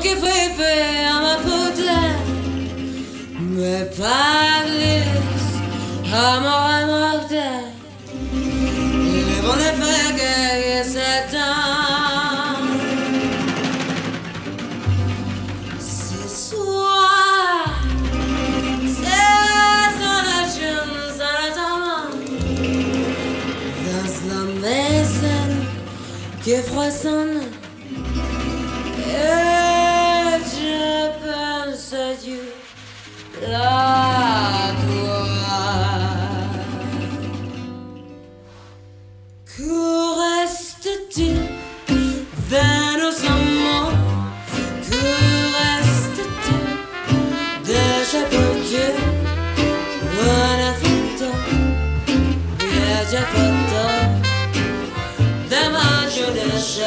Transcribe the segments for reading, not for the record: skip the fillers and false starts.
che fai a ma poter me parlis amore morte le buone feghe che s'éteint ce soir c'est son agence à la table dans la maison qui frissonne. Et je pense à Dieu, la gloire. Que reste-t-il de nos amants? Que reste-t-il de chaque Dieu? Buona foto, viaggia foto, de ma jeunesse.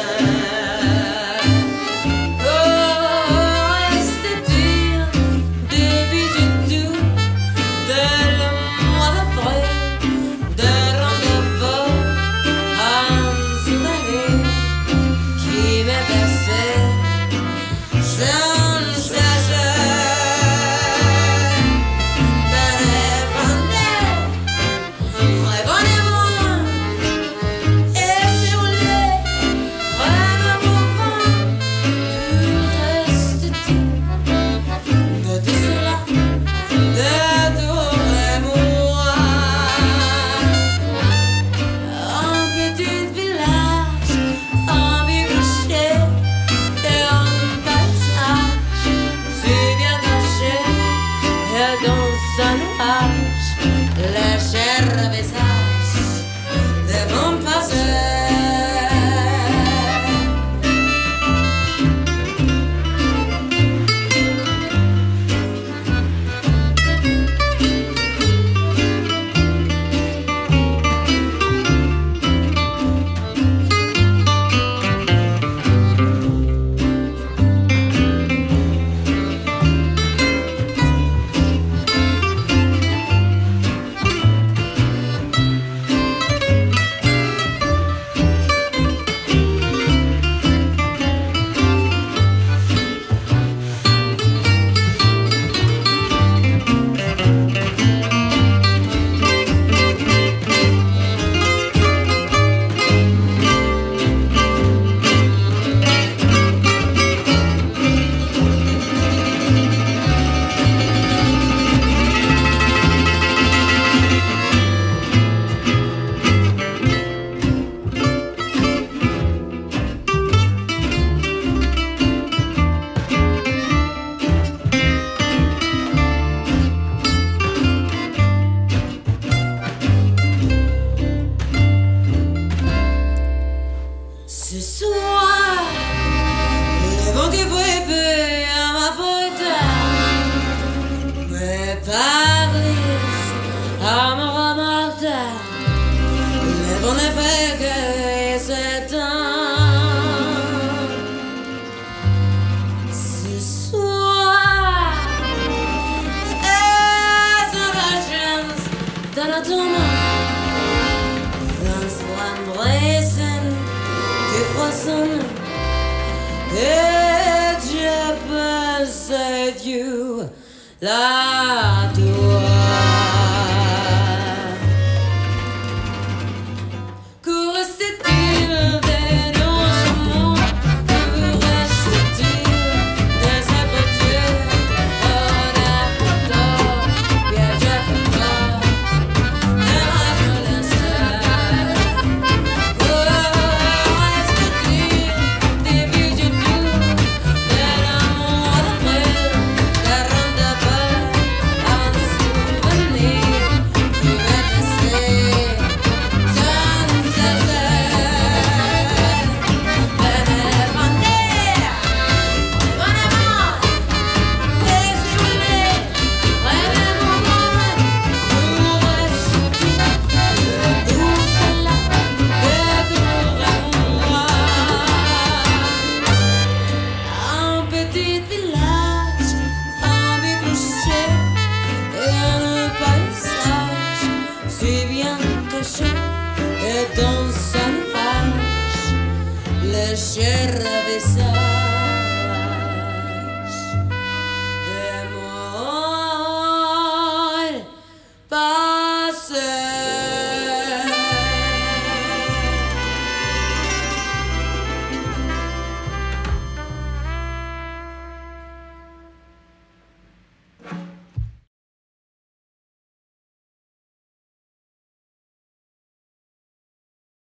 Ce soir, le vent qui fouette à ma porte me parlis amore morte, le bon effet que s'éteint. Ce soir, c'est la chance de la tombe dans l'embrasse qui frissonne. Et je pense à Dieu, la gloire. Que reste-t-il de nos amours? Que reste-t-il de ces petits photos? Viaggia foto de ma jeunesse. Que reste-t-il des vieux doux de l'amour après de rendez-vous un souvenir qui m'est passé sans cesse. Un petit village, un bicouché et un paysage si bien caché. Et dans sa nuage, le cher vaisselle.